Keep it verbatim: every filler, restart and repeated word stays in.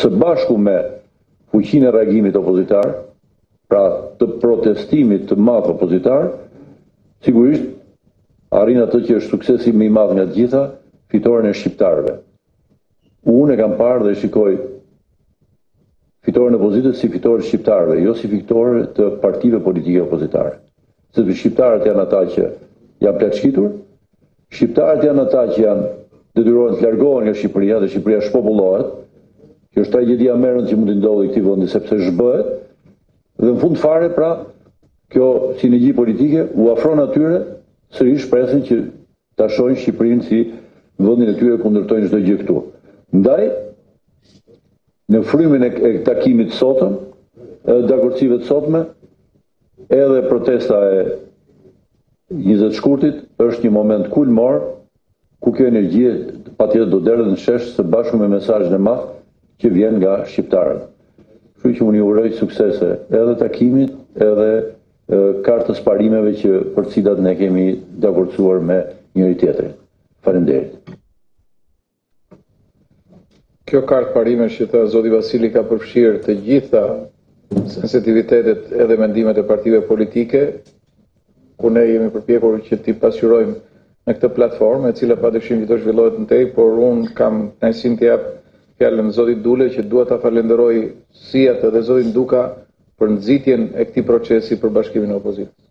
së bashku me fuqinë e reagimit opozitar, pra të protestimit të madh opozitar, sigurisht arrin atë që është suksesi më i madh nga të gjitha, fitoren e shqiptarëve. Unë e kam parë dhe shikoj fitoren e opozitës si fitore shqiptarëve, jo si fitore të partive politike opozitare. Sepse shqiptarët janë ata që janë pleçkitur, shqiptarët janë ata që janë detyrohen të largohen nga Shqipëria dhe Shqipëria shpopullohet, që është tragjedia më e rëndë që mund të ndodhë këtij vendi sepse zhbëhet, dhe në fund fare pra kjo sinergji politike u afron atyre sërish presin që ta shohin Shqipërinë si vendin e tyre ku ndërtojnë çdo gjë këtu. Ndaj në frymin e takimit të sotëm, e dakordsive të sotme, edhe protesta e njëzet shkurtit është një moment kulmor ku kjo energji patjetër do derdhet në shesh së bashku me mesazhin e madh që vjen nga shqiptarët. Kështu që unë ju uroj suksese edhe takimit, edhe e, kartës parimeve që për cilat ne kemi dakordsuar me njëri tjetrin. Faleminderit. Kjo kartë parime që tha zoti Vasili ka përfshirë të gjitha sensitivitetet edhe mendimet e partive politike, ku ne jemi përpjekur që t'i pasqyrojmë në këtë platformë, e cila padyshim që do zhvillohet në tej, por unë kam kënaqësinë të jap fjalën zotit Dule që dua ta falenderoj si atë dhe zotin Duka për nxitjen e këtij procesi për bashkimin e opozitës.